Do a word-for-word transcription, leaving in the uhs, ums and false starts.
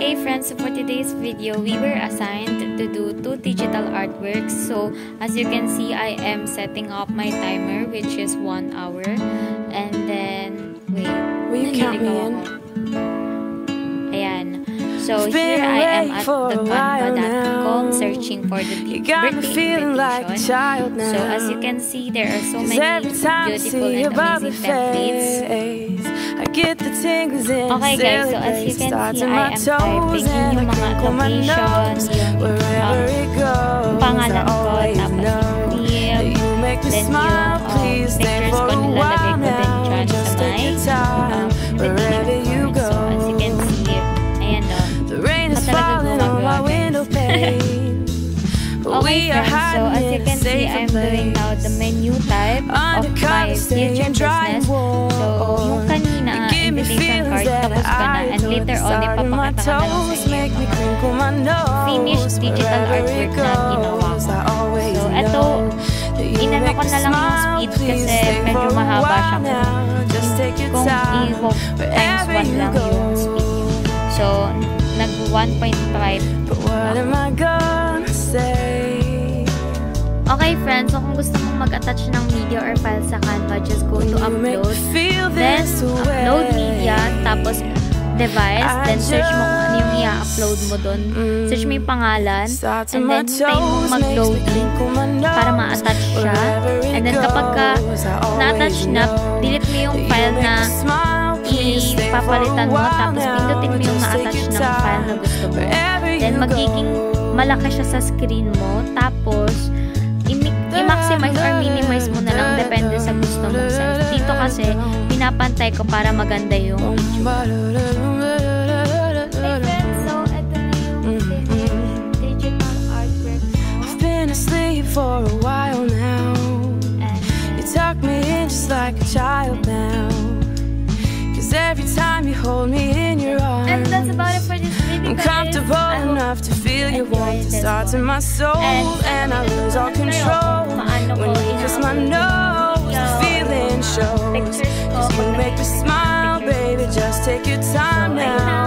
Hey friends, so for today's video, we were assigned to do two digital artworks. So as you can see, I am setting up my timer, which is one hour. And then, wait, will you count me in? Ayan. So here I am at the canva dot com searching for the birthday invitation. So as you can see, there are so many beautiful and amazing templates. Okay guys, so as you can see, I am typing in yung mga locations, yung um, pangalan ko, tapos yung name, then yung um, pictures ko nilalagay ko din dyan sa my um, birthday invitation. So as you can see, ayan o, katalaga gumagawa. Okay friends, so as you can see, I'm doing now the menu type of my future business. So yung kanina, invitation card, tapos ka na, and later on, ipapakita ka na lang sa inyo yung mga finished digital artwork na ginawa ko. So ito, inano ko na lang yung speed kasi medyo mahaba siya kung i-hook times one lang yung speed yun. So, nag one point five. Okay friends, so kung gusto mong mag-attach ng media or file sa Canva, just go to upload, then upload media, tapos device, then search mo kung ano yung i-upload mo dun. Search mo yung pangalan, and then tayo mo mag-loading para ma-attach siya. And then kapag ka na-attach na, delete mo yung file na ipapalitan mo, tapos pindutin mo yung na-attach ng file na gusto mo. Then magiging malaki siya sa screen mo, tapos i-maximize or minimize mo na lang, depende sa gusto mong size. Dito kasi, pinapantay ko para maganda yung video. Hey friends, so ito na yung digital artwork mo. I've been asleep for a while now. You tuck me in just like a child now. Cause every time you hold me in your arms, and that's about it for this video, I'm comfortable enough to feel your warmth. It starts in my soul, and I lose all control when you kiss my nose. The feeling shows, cause you make me smile, baby. Just take your time now.